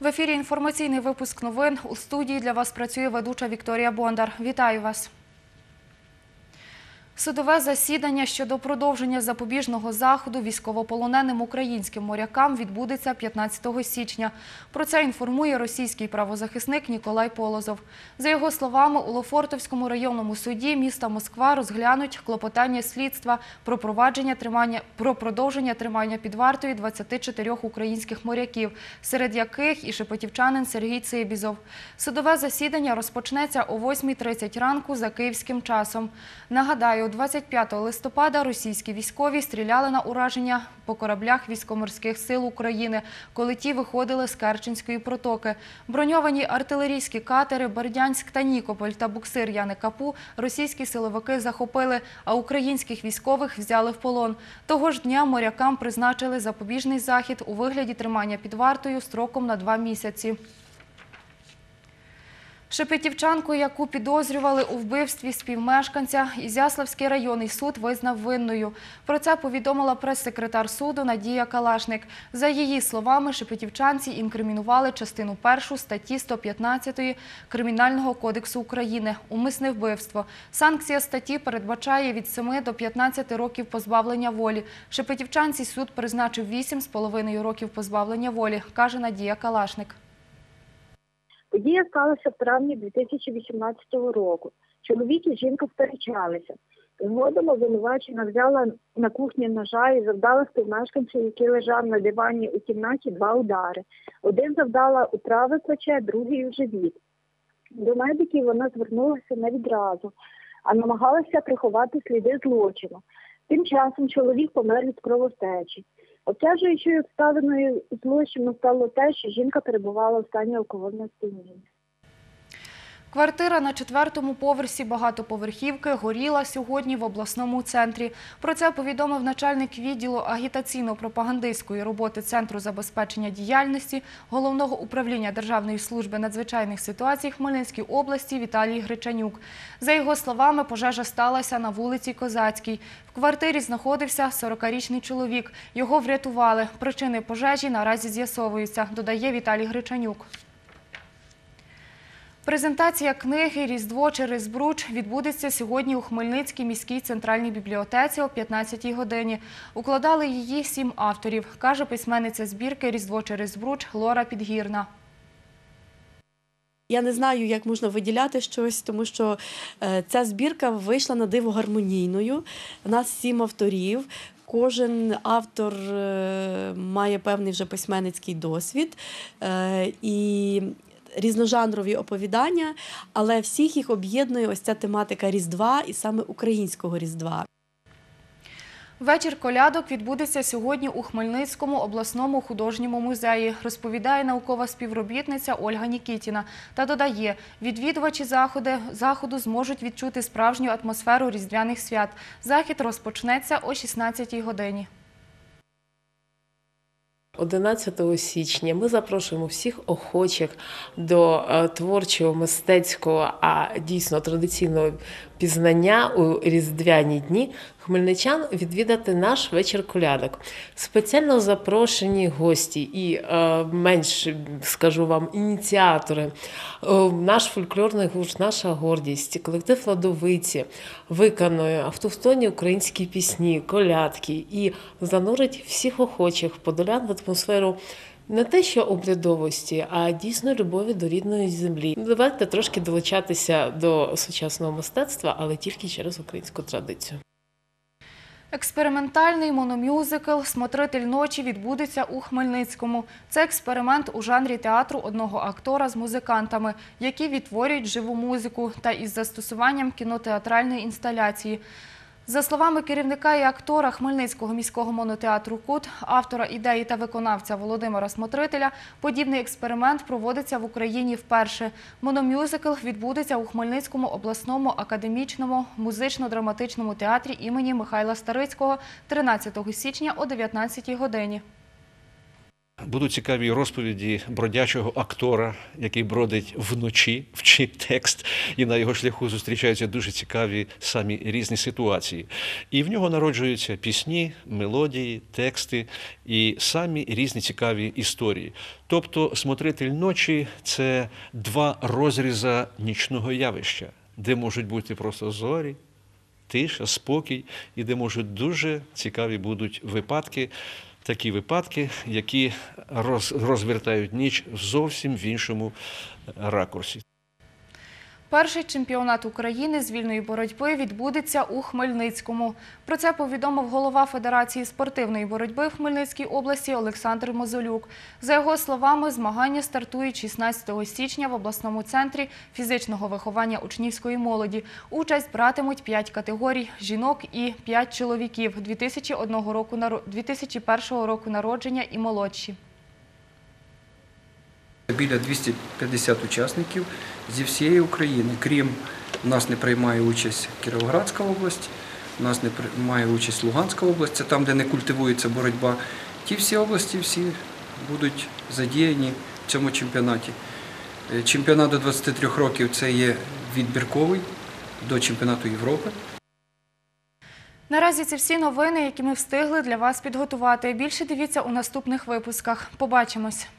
В ефірі інформаційний випуск новин. У студії для вас працює ведуча Вікторія Бондар. Вітаю вас. Судове засідання щодо продовження запобіжного заходу військовополоненим українським морякам відбудеться 15 січня. Про це інформує російський правозахисник Ніколай Полозов. За його словами, у Лефортовському районному суді міста Москва розглянуть клопотання слідства про продовження тримання під вартою 24 українських моряків, серед яких і шепетівчанин Сергій Цибізов. Судове засідання розпочнеться о 8:30 ранку за київським часом. Нагадаю, 25 листопада російські військові стріляли на ураження по кораблях Військово-морських сил України, коли ті виходили з Керченської протоки. Броньовані артилерійські катери «Бердянськ» та «Нікополь» та буксир Яни Капу російські силовики захопили, а українських військових взяли в полон. Того ж дня морякам призначили запобіжний захід у вигляді тримання під вартою строком на 2 місяці. Шепетівчанку, яку підозрювали у вбивстві співмешканця, Ізяславський районний суд визнав винною. Про це повідомила прес-секретар суду Надія Калашник. За її словами, шепетівчанці інкримінували частину 1 статті 115 Кримінального кодексу України – умисне вбивство. Санкція статті передбачає від 7 до 15 років позбавлення волі. Шепетівчанці суд призначив 8,5 років позбавлення волі, каже Надія Калашник. Подія сталася в травні 2018 року. Чоловік і жінка сперечалися. Згодом обвинувачена взяла на кухні ножа і завдала співмешканцю, який лежав на дивані у кімнаті, 2 удари. Один завдала у праве плече, другий у живіт. До медиків вона звернулася не відразу, а намагалася приховати сліди злочину. Тим часом чоловік помер від кровотечі. Обтяжуючою обставиною злочину стало те, що жінка перебувала в стані алкогольного сп'яніння. Квартира на 4-му поверсі багатоповерхівки горіла сьогодні в обласному центрі. Про це повідомив начальник відділу агітаційно-пропагандистської роботи Центру забезпечення діяльності Головного управління Державної служби надзвичайних ситуацій Хмельницькій області Віталій Гречанюк. За його словами, пожежа сталася на вулиці Козацькій. В квартирі знаходився 40-річний чоловік. Його врятували. Причини пожежі наразі з'ясовуються, додає Віталій Гречанюк. Презентація книги «Різдво через Бруч» відбудеться сьогодні у Хмельницькій міській центральній бібліотеці о 15-й годині. Укладали її 7 авторів, каже письменниця збірки «Різдво через Бруч» Лора Підгірна. Я не знаю, як можна виділяти щось, тому що ця збірка вийшла на диво гармонійною. У нас 7 авторів. Кожен автор має певний вже письменницький досвід і різножанрові оповідання, але всіх їх об'єднує ось ця тематика Різдва і саме українського Різдва. Вечір колядок відбудеться сьогодні у Хмельницькому обласному художньому музеї, розповідає наукова співробітниця Ольга Нікітіна. Та додає, відвідувачі заходу зможуть відчути справжню атмосферу різдвяних свят. Захід розпочнеться о 16-й годині. 11 січня ми запрошуємо всіх охочих до творчого, мистецького, а дійсно традиційного пізнання у різдвяні дні хмельничан відвідати наш вечір колядок. Спеціально запрошені гості і менш, скажу вам, ініціатори. Наш фольклорний гурт «Наша гордість», колектив «Ладовиці» виконує автохтонні українські пісні, колядки і занурить всіх охочих в подоляну атмосферу не те, що обрядовості, а дійсно любові до рідної землі. Давайте трошки долучатися до сучасного мистецтва, але тільки через українську традицію. Експериментальний мономюзикл «Смотритель ночі» відбудеться у Хмельницькому. Це експеримент у жанрі театру одного актора з музикантами, які відтворюють живу музику та із застосуванням кінотеатральної інсталяції. За словами керівника і актора Хмельницького міського монотеатру «Кут», автора ідеї та виконавця Володимира Смотрителя, подібний експеримент проводиться в Україні вперше. Мономюзикл відбудеться у Хмельницькому обласному академічному музично-драматичному театрі імені Михайла Старицького 13 січня о 19-й годині. Будуть цікаві розповіді бродячого актора, який бродить вночі, вчить текст, і на його шляху зустрічаються дуже цікаві самі різні ситуації. І в нього народжуються пісні, мелодії, тексти і самі різні цікаві історії. Тобто «Смотритель ночі» – це два розріза нічного явища, де можуть бути просто зорі, тиша, спокій, і де можуть дуже цікаві будуть випадки, такі випадки, які розвертають ніч зовсім в іншому ракурсі. Перший чемпіонат України з вільної боротьби відбудеться у Хмельницькому. Про це повідомив голова Федерації спортивної боротьби в Хмельницькій області Олександр Мозолюк. За його словами, змагання стартують 16 січня в обласному центрі фізичного виховання учнівської молоді. Участь братимуть 5 категорій – жінок і 5 чоловіків 2001 року народження і молодші. Біля 250 учасників зі всієї України. Крім, у нас не приймає участь Кіровоградська область, у нас не приймає участь Луганська область, це там, де не культивується боротьба. Ті всі області всі будуть задіяні в цьому чемпіонаті. Чемпіонат до 23 років – це є відбірковий до чемпіонату Європи. Наразі це всі новини, які ми встигли для вас підготувати. Більше дивіться у наступних випусках. Побачимось!